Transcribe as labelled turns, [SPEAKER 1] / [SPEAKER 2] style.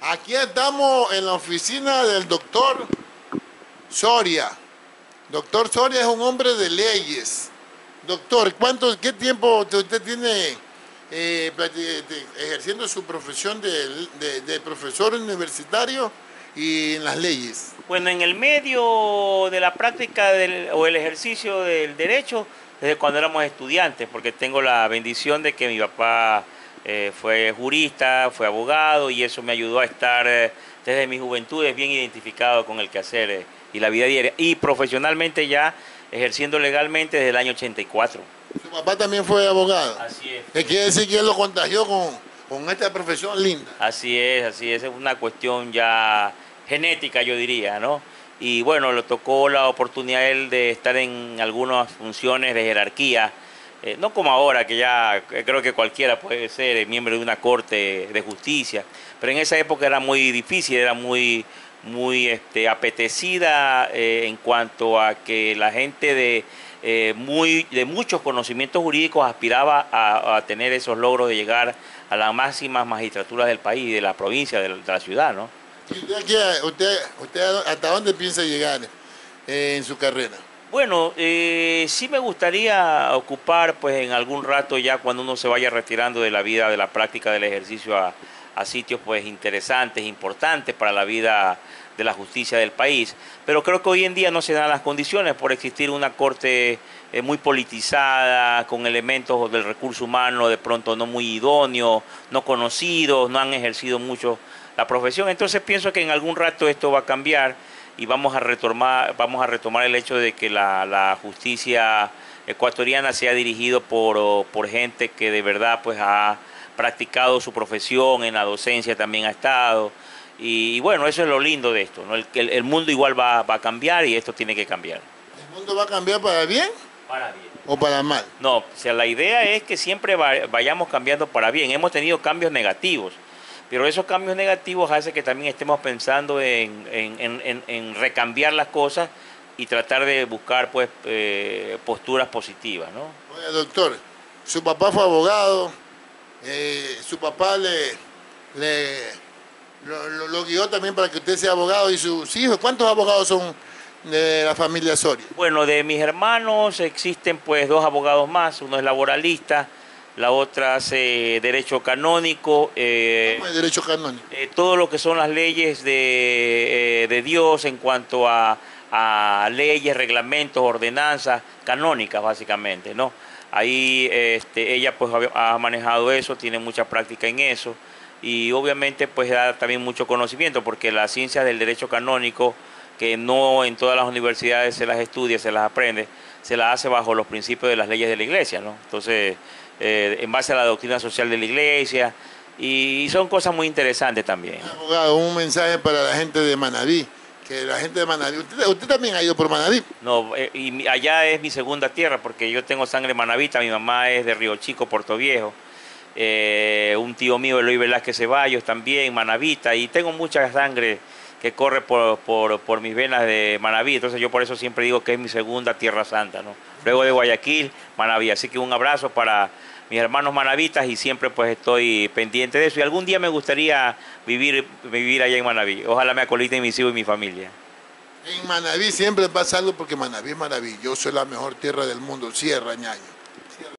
[SPEAKER 1] Aquí estamos en la oficina del doctor Soria. Doctor Soria es un hombre de leyes. Doctor, ¿qué tiempo usted tiene ejerciendo su profesión de profesor universitario y en las leyes?
[SPEAKER 2] Bueno, en el medio de la práctica o el ejercicio del derecho, desde cuando éramos estudiantes, porque tengo la bendición de que mi papá fue jurista, fue abogado, y eso me ayudó a estar desde mi juventud bien identificado con el quehacer y la vida diaria. Y profesionalmente ya ejerciendo legalmente desde el año 84.
[SPEAKER 1] Su papá también fue abogado.
[SPEAKER 2] Así es.
[SPEAKER 1] ¿Qué quiere decir que él lo contagió con esta profesión linda?
[SPEAKER 2] Así es una cuestión ya genética, yo diría, ¿no? Y bueno, le tocó la oportunidad a él de estar en algunas funciones de jerarquía, no como ahora, que ya creo que cualquiera puede ser miembro de una corte de justicia, pero en esa época era muy difícil, era muy apetecida en cuanto a que la gente de muchos conocimientos jurídicos aspiraba a tener esos logros de llegar a las máximas magistraturas del país, de la provincia, de la ciudad, ¿no?
[SPEAKER 1] ¿Y usted hasta dónde piensa llegar en su carrera?
[SPEAKER 2] Bueno, sí me gustaría ocupar pues en algún rato, ya cuando uno se vaya retirando de la vida, de la práctica del ejercicio, a sitios pues interesantes, importantes para la vida de la justicia del país. Pero creo que hoy en día no se dan las condiciones por existir una corte muy politizada, con elementos del recurso humano de pronto no muy idóneos, no conocidos, no han ejercido mucho la profesión. Entonces pienso que en algún rato esto va a cambiar y vamos a retomar el hecho de que la justicia ecuatoriana sea dirigido por gente que de verdad pues ha practicado su profesión, en la docencia también ha estado. Y bueno, eso es lo lindo de esto, ¿no? El mundo igual va a cambiar y esto tiene que cambiar.
[SPEAKER 1] ¿El mundo va a cambiar para bien?
[SPEAKER 2] Para bien.
[SPEAKER 1] ¿O para mal?
[SPEAKER 2] No, o sea, la idea es que siempre vayamos cambiando para bien. Hemos tenido cambios negativos, pero esos cambios negativos hacen que también estemos pensando en recambiar las cosas y tratar de buscar pues posturas positivas, ¿no?
[SPEAKER 1] Oye, doctor, su papá fue abogado, su papá lo guió también para que usted sea abogado, y sus hijos. ¿Cuántos abogados son de la familia Soria?
[SPEAKER 2] Bueno, de mis hermanos existen pues dos abogados más, uno es laboralista, la otra hace derecho canónico.
[SPEAKER 1] ¿Cómo es derecho canónico?
[SPEAKER 2] Todo lo que son las leyes de Dios en cuanto a leyes, reglamentos, ordenanzas canónicas básicamente, ¿no? Ahí ella pues ha manejado eso, tiene mucha práctica en eso y obviamente pues da también mucho conocimiento, porque la ciencia del derecho canónico, que no en todas las universidades se las estudia, se las aprende, se las hace bajo los principios de las leyes de la Iglesia, ¿no? Entonces, en base a la doctrina social de la Iglesia, y son cosas muy interesantes también.
[SPEAKER 1] Abogado, un mensaje para la gente de Manabí, que la gente de Manabí, usted también ha ido por Manabí.
[SPEAKER 2] No, y allá es mi segunda tierra, porque yo tengo sangre manabita, mi mamá es de Río Chico, Puerto Viejo, un tío mío, Eloy Velázquez Ceballos, también manabita, y tengo mucha sangre que corre por mis venas de Manabí. Entonces yo por eso siempre digo que es mi segunda tierra santa, ¿no? Luego de Guayaquil, Manabí. Así que un abrazo para mis hermanos manabitas y siempre pues estoy pendiente de eso. Y algún día me gustaría vivir allá en Manabí. Ojalá me acoliten mis hijos y mi familia.
[SPEAKER 1] En Manabí siempre pasa algo, porque Manabí es maravilloso, es la mejor tierra del mundo, Sierra Ñaño.